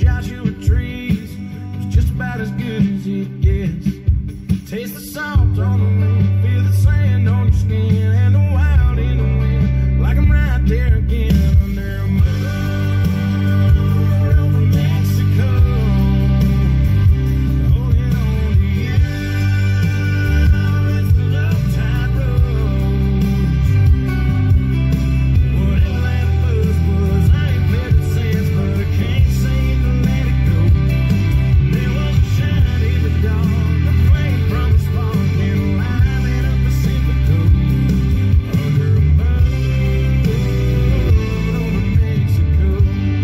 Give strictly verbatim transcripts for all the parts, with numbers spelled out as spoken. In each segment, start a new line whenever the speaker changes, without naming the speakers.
Joshua trees. It was just about as good as it gets. Taste the salt on the wind, feel the sand on your skin, and the wild in the wind, like I'm right there again under a moon over Mexico, holding on to you as the love tide rolls. Whatever that buzz was, I ain't felt it since, but I can't seem to let it go. There was a shine in the dark, a flame from a spark, and lighting up Pacifico under a moon over Mexico.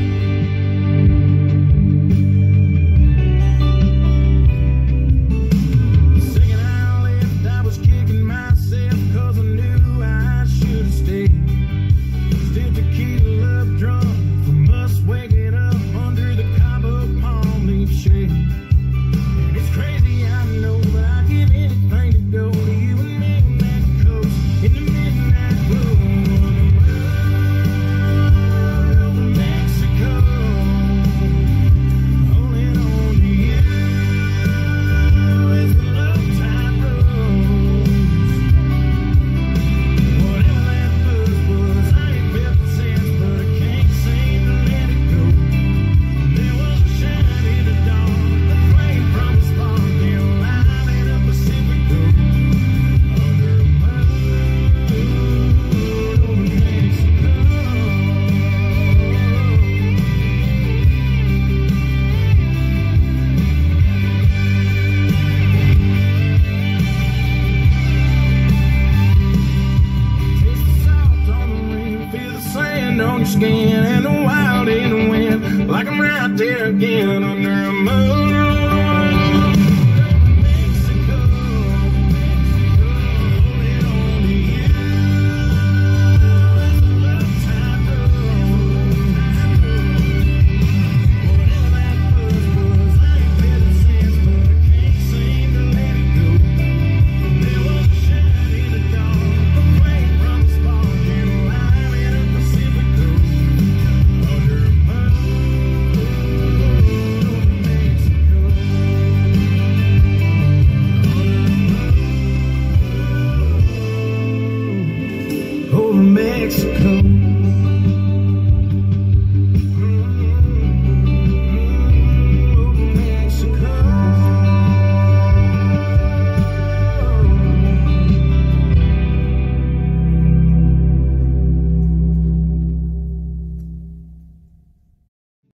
The second I left, I was kicking myself, 'cause I knew I should have stayed. Still tequila up drunk from us waking up under the Cabo palm leaf shade. It's crazy, I know, but I'd give anything to go to you and me on that coast in the midnight glow over Mexico, holding on to you as the love tide rolls. Whatever that buzz was, I ain't felt it since, but I can't seem to let it go. There was a shine in the dark, a flame from a spark, and lighting up Pacifico under a moon over Mexico. Taste the salt on the wind, feel the sand on your skin, and the wild in the wind, like I'm right there again.